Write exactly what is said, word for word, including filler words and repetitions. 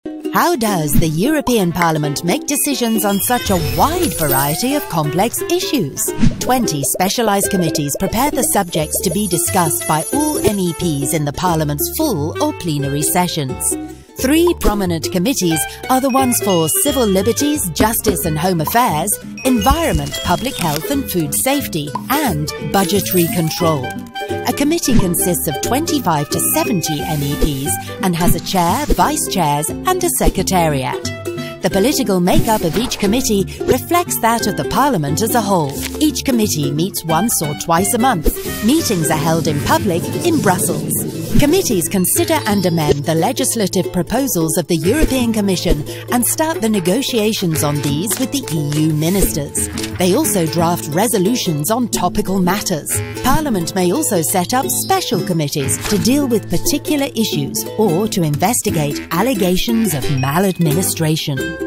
How does the European Parliament make decisions on such a wide variety of complex issues? twenty specialised committees prepare the subjects to be discussed by all M E Ps in the Parliament's full or plenary sessions. Three prominent committees are the ones for Civil Liberties, Justice and Home Affairs, Environment, Public Health and Food Safety, and Budgetary Control. A committee consists of twenty-five to seventy M E Ps and has a chair, vice chairs and a secretariat. The political makeup of each committee reflects that of the Parliament as a whole. Each committee meets once or twice a month. Meetings are held in public in Brussels. Committees consider and amend the legislative proposals of the European Commission and start the negotiations on these with the E U ministers. They also draft resolutions on topical matters. Parliament may also set up special committees to deal with particular issues or to investigate allegations of maladministration.